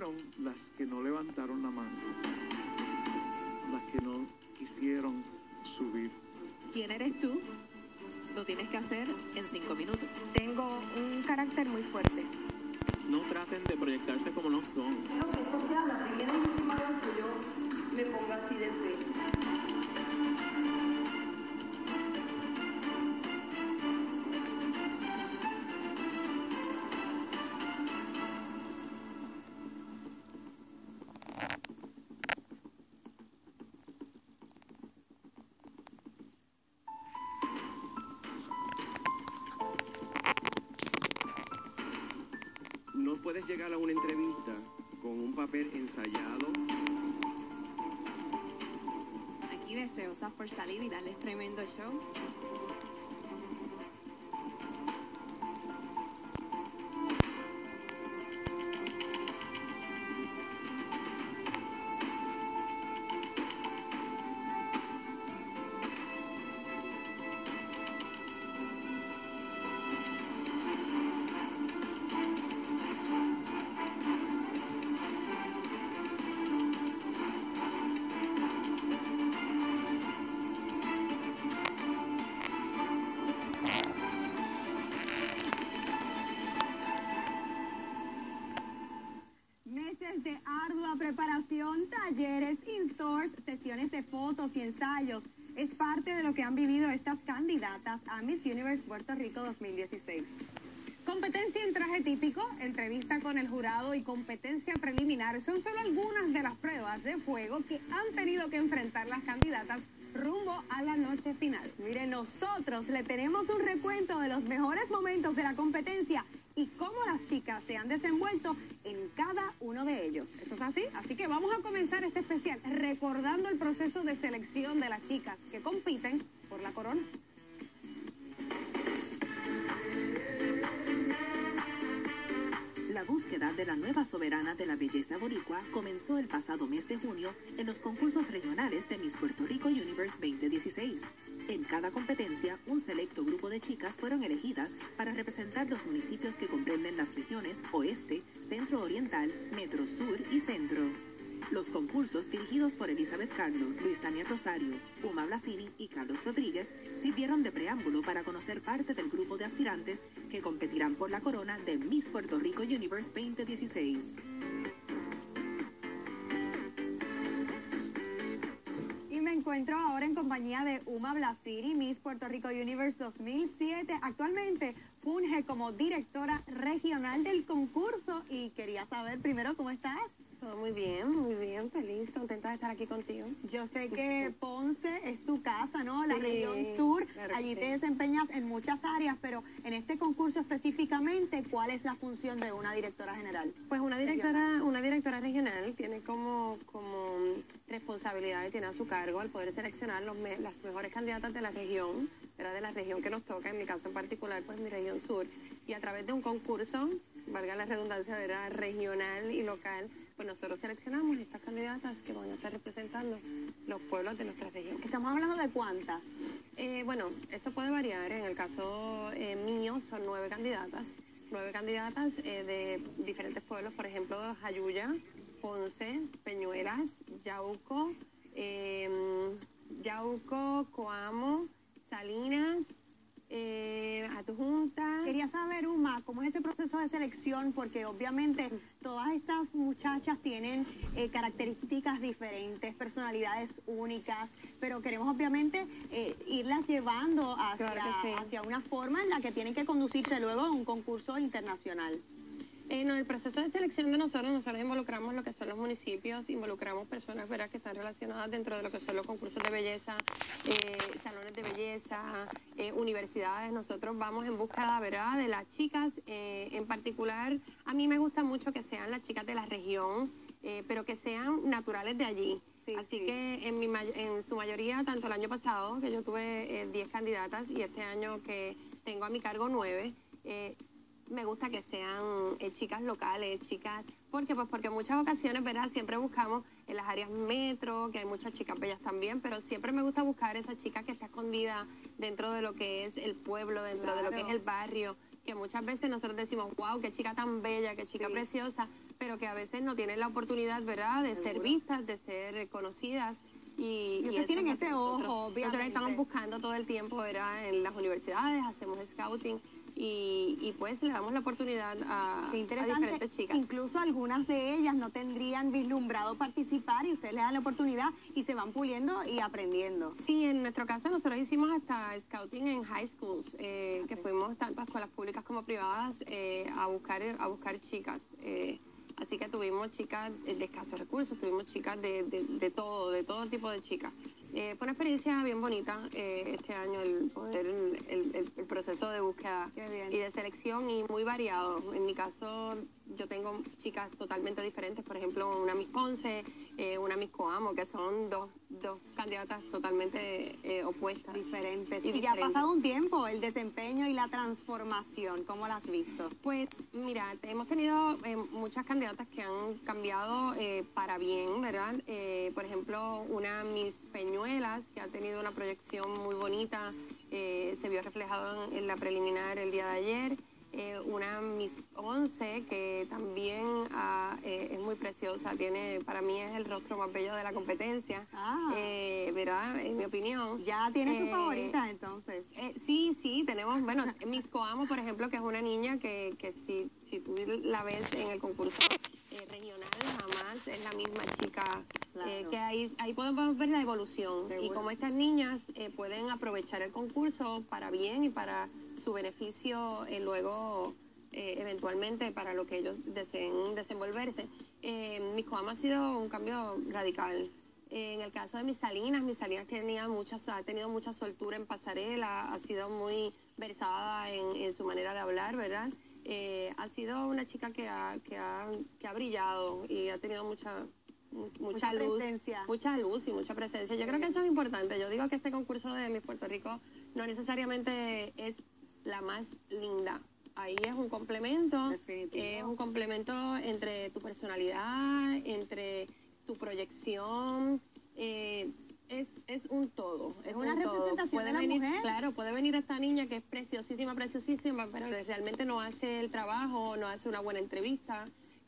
fueron las que no levantaron la mano, las que no quisieron subir. ¿Quién eres tú? Lo tienes que hacer en 5 minutos. Tengo un carácter muy fuerte. No traten de proyectarse como no son. O sea, la primera y última vez que yo me pongo así de frente. No puedes llegar a una entrevista con un papel ensayado. Aquí deseosas por salir y darles tremendo show. De ardua preparación, talleres, in-stores, sesiones de fotos y ensayos. Es parte de lo que han vivido estas candidatas a Miss Universe Puerto Rico 2016. Competencia en traje típico, entrevista con el jurado y competencia preliminar son solo algunas de las pruebas de fuego que han tenido que enfrentar las candidatas rumbo a la noche final. Miren, nosotros le tenemos un recuento de los mejores momentos de la competencia y cómo las chicas se han desenvuelto en cada uno de ellos. ¿Eso es así? Así que vamos a comenzar este especial recordando el proceso de selección de las chicas que compiten por la corona. La búsqueda de la nueva soberana de la belleza boricua comenzó el pasado mes de junio en los concursos regionales de Miss Puerto Rico Universe 2016. En cada competencia, un selecto grupo de chicas fueron elegidas para representar los municipios que comprenden las regiones Oeste, Centro Oriental, Metro Sur y Centro. Los concursos, dirigidos por Elizabeth Carlo, Luis Daniel Rosario, Uma Blasini y Carlos Rodríguez, sirvieron de preámbulo para conocer parte del grupo de aspirantes que competirán por la corona de Miss Puerto Rico Universe 2016. Me encuentro ahora en compañía de Uma Blasini, Miss Puerto Rico Universe 2007. Actualmente funge como directora regional del concurso y quería saber primero cómo estás. Todo muy bien, feliz, contenta de estar aquí contigo. Yo sé que Ponce es tu casa, ¿no? La Sí, región sur, claro allí que te sí. desempeñas en muchas áreas, pero en este concurso específicamente, ¿cuál es la función de una directora general? Pues una directora regional tiene como responsabilidad, tiene a su cargo al poder seleccionar las mejores candidatas de la región, ¿verdad? De la región que nos toca, en mi caso en particular, pues mi región sur, y a través de un concurso, valga la redundancia, ¿verdad? Regional y local, pues nosotros seleccionamos estas candidatas que van a estar representando los pueblos de nuestra región. Estamos hablando de cuántas. Bueno, eso puede variar. En el caso mío son 9 candidatas. 9 candidatas de diferentes pueblos, por ejemplo, Jayuya, Ponce, Peñuelas, Yauco, Coamo, Salinas, Adjunta. Quería saber, Uma, cómo es ese proceso de selección, porque obviamente todas estas muchachas tienen características diferentes, personalidades únicas, pero queremos obviamente irlas llevando hacia una forma en la que tienen que conducirse luego a un concurso internacional. No, el proceso de selección de nosotros involucramos lo que son los municipios, involucramos personas, ¿verdad?, que están relacionadas dentro de lo que son los concursos de belleza, salones de belleza, universidades. Nosotros vamos en búsqueda, ¿verdad?, de las chicas. En particular, a mí me gusta mucho que sean las chicas de la región, pero que sean naturales de allí. Sí, Así sí. que en su mayoría, tanto el año pasado, que yo tuve 10 candidatas, y este año que tengo a mi cargo 9, me gusta que sean chicas locales, chicas, porque en muchas ocasiones, ¿verdad?, siempre buscamos en las áreas metro, que hay muchas chicas bellas también, pero siempre me gusta buscar esa chica que está escondida dentro de lo que es el pueblo, dentro de lo que es el barrio, que muchas veces nosotros decimos, wow, qué chica tan bella, qué chica preciosa, pero que a veces no tienen la oportunidad, ¿verdad?, de ser vistas, de ser reconocidas. Y ustedes tienen ese ojo, obviamente. Nosotros estamos buscando todo el tiempo, ¿verdad?, en las universidades, hacemos scouting y pues le damos la oportunidad a diferentes chicas. Incluso algunas de ellas no tendrían vislumbrado participar y ustedes les dan la oportunidad y se van puliendo y aprendiendo. Sí, en nuestro caso nosotros hicimos hasta scouting en high schools, que fuimos tanto a escuelas públicas como privadas a buscar chicas. Así que tuvimos chicas de escasos recursos, tuvimos chicas de todo tipo de chicas. Fue una experiencia bien bonita este año el proceso de búsqueda y de selección y muy variado. En mi caso yo tengo chicas totalmente diferentes, por ejemplo una Miss Ponce, una Miss Coamo, que son dos candidatas totalmente opuestas. Diferentes. Y ya ha pasado un tiempo, el desempeño y la transformación, ¿cómo la has visto? Pues mira, hemos tenido muchas candidatas que han cambiado para bien, ¿verdad? Por ejemplo, una Miss Peñuelas, que ha tenido una proyección muy bonita, se vio reflejado en la preliminar el día de ayer. Una Miss 11 que también es muy preciosa, para mí es el rostro más bello de la competencia, ¿verdad? En mi opinión. ¿Ya tienes tu favorita entonces? Sí, tenemos, bueno, Miss Coamo, por ejemplo, que es una niña que si tú la ves en el concurso regional, jamás es la misma chica, claro. Que ahí podemos ver la evolución. Seguro. Y cómo estas niñas pueden aprovechar el concurso para bien y para su beneficio luego eventualmente para lo que ellos deseen desenvolverse. Mi Coama ha sido un cambio radical. En el caso de Miss Salinas ha tenido mucha soltura en pasarela, ha sido muy versada en su manera de hablar, ¿verdad? Ha sido una chica que ha brillado y ha tenido mucha luz, mucha luz y mucha presencia. Yo creo que eso es importante. Yo digo que este concurso de Miss Puerto Rico no necesariamente es la más linda. Ahí es un complemento, entre tu personalidad, entre tu proyección, es un todo. Es una representación de la mujer. Claro, puede venir esta niña que es preciosísima, pero realmente no hace el trabajo, no hace una buena entrevista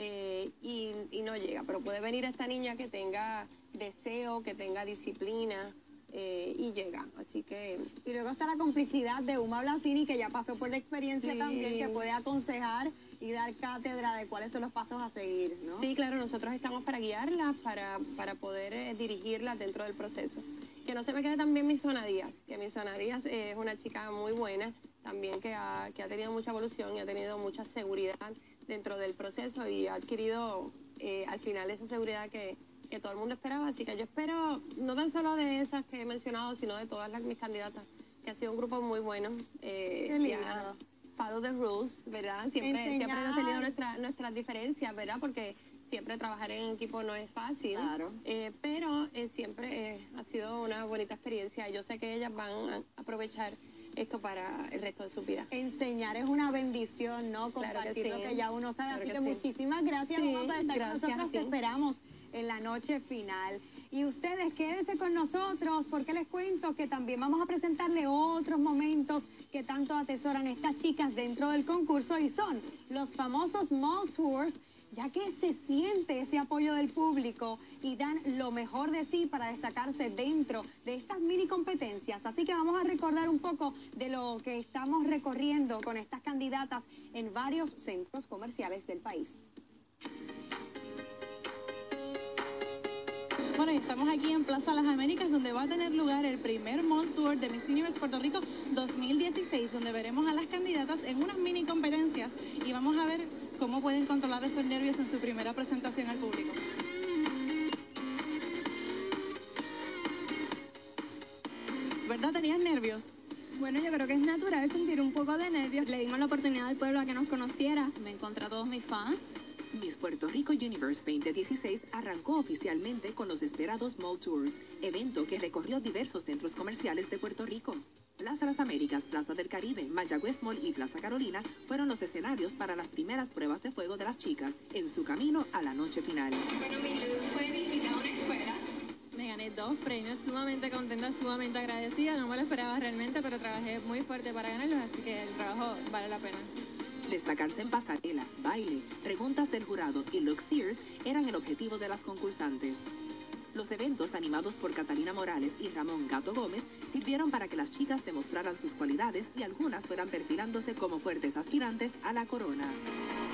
y no llega. Pero puede venir esta niña que tenga deseo, que tenga disciplina, y llega, así que... Y luego está la complicidad de Uma Blasini, que ya pasó por la experiencia también, que puede aconsejar y dar cátedra de cuáles son los pasos a seguir, ¿no? Sí, claro, nosotros estamos para guiarlas, para poder dirigirlas dentro del proceso. Que no se me quede también Misona Díaz, que Misona Díaz es una chica muy buena, también que ha tenido mucha evolución y ha tenido mucha seguridad dentro del proceso y ha adquirido al final esa seguridad que todo el mundo esperaba, así que yo espero, no tan solo de esas que he mencionado, sino de todas mis candidatas, que ha sido un grupo muy bueno. Follow the rules, ¿verdad? Siempre hemos tenido nuestras diferencias, ¿verdad? Porque siempre trabajar en equipo no es fácil, claro. Pero siempre ha sido una bonita experiencia. Yo sé que ellas van a aprovechar esto para el resto de su vida. Enseñar es una bendición, ¿no? Compartir lo que ya uno sabe. Así que muchísimas gracias, Uma, por estar con nosotros. Te esperamos en la noche final. Y ustedes quédense con nosotros porque les cuento que también vamos a presentarle otros momentos que tanto atesoran estas chicas dentro del concurso y son los famosos Mall Tours, ya que se siente ese apoyo del público y dan lo mejor de sí para destacarse dentro de estas mini competencias. Así que vamos a recordar un poco de lo que estamos recorriendo con estas candidatas en varios centros comerciales del país. Bueno, estamos aquí en Plaza Las Américas, donde va a tener lugar el primer Mall Tour de Miss Universe Puerto Rico 2016, donde veremos a las candidatas en unas mini competencias y vamos a ver cómo pueden controlar esos nervios en su primera presentación al público. ¿Verdad? ¿Tenías nervios? Bueno, yo creo que es natural sentir un poco de nervios. Le dimos la oportunidad al pueblo a que nos conociera. Me encontré a todos mis fans. Miss Puerto Rico Universe 2016 arrancó oficialmente con los esperados Mall Tours, evento que recorrió diversos centros comerciales de Puerto Rico. Plaza Las Américas, Plaza del Caribe, Mayagüez Mall y Plaza Carolina fueron los escenarios para las primeras pruebas de fuego de las chicas en su camino a la noche final. Bueno, mi look fue visitar una escuela. Me gané 2 premios, sumamente contenta, sumamente agradecida. No me lo esperaba realmente, pero trabajé muy fuerte para ganarlos, así que el trabajo vale la pena. Destacarse en pasarela, baile, preguntas del jurado y look Sears eran el objetivo de las concursantes. Los eventos animados por Catalina Morales y Ramón Gato Gómez sirvieron para que las chicas demostraran sus cualidades y algunas fueran perfilándose como fuertes aspirantes a la corona.